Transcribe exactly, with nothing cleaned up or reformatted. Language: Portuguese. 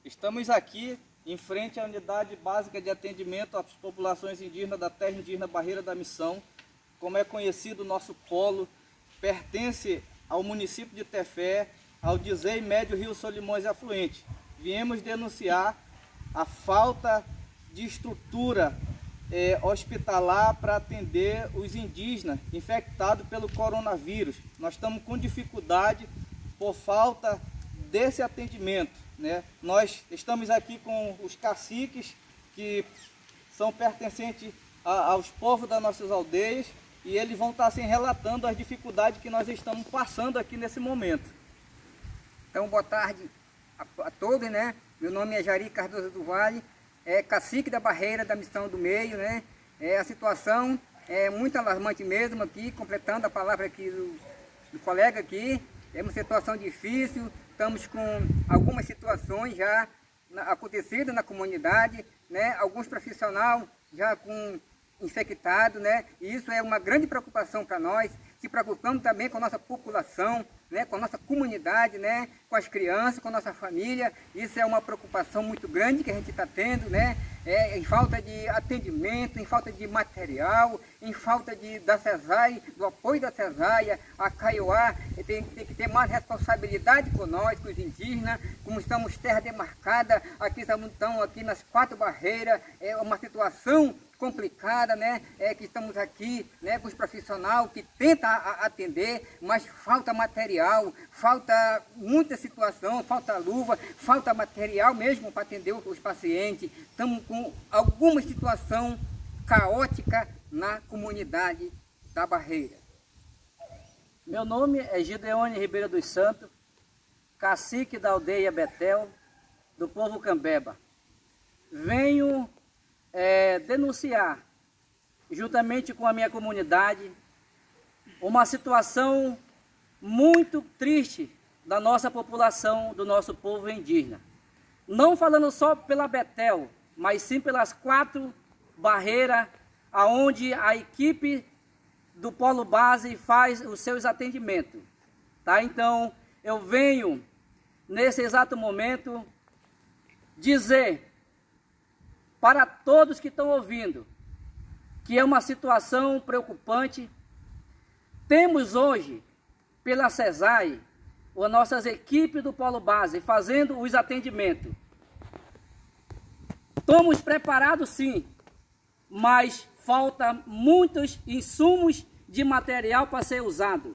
Estamos aqui em frente à Unidade Básica de Atendimento às Populações Indígenas da Terra Indígena Barreira da Missão. Como é conhecido, o nosso polo pertence ao município de Tefé, ao Dizer Médio Rio Solimões e Afluente. Viemos denunciar a falta de estrutura é, hospitalar para atender os indígenas infectados pelo coronavírus. Nós estamos com dificuldade por falta desse atendimento, né? Nós estamos aqui com os caciques que são pertencentes a, aos povos das nossas aldeias e eles vão estar assim, relatando as dificuldades que nós estamos passando aqui nesse momento. Então, boa tarde a, a todos, né? Meu nome é Jari Cardoso do Vale, é cacique da Barreira da Missão do Meio, né? É, a situação é muito alarmante mesmo aqui, completando a palavra aqui do, do colega aqui. É uma situação difícil, estamos com algumas situações já na, acontecidas na comunidade, né? Alguns profissionais já com infectados, né? E isso é uma grande preocupação para nós, se preocupando também com a nossa população, né? Com a nossa comunidade, né? Com as crianças, com a nossa família. Isso é uma preocupação muito grande que a gente está tendo, né? É, em falta de atendimento, em falta de material, em falta de, da cesárea, do apoio da cesárea, a Kaiowá tem, tem que ter mais responsabilidade com nós, com os indígenas, como estamos terra demarcada, aqui estamos então, aqui nas quatro barreiras, é uma situação complicada, né? É que estamos aqui, né, com os profissionais que tentam atender, mas falta material, falta muita situação, falta luva, falta material mesmo para atender os pacientes. Estamos com alguma situação caótica na comunidade da Barreira. Meu nome é Gideone Ribeiro dos Santos, cacique da aldeia Betel, do povo Cambeba. Venho É, denunciar, juntamente com a minha comunidade, uma situação muito triste da nossa população, do nosso povo indígena. Não falando só pela Betel, mas sim pelas quatro barreiras aonde a equipe do Polo Base faz os seus atendimentos. Tá? Então, eu venho, nesse exato momento, dizer para todos que estão ouvindo, que é uma situação preocupante. Temos hoje, pela CESAI, as nossas equipes do Polo Base fazendo os atendimentos. Estamos preparados sim, mas falta muitos insumos de material para ser usado.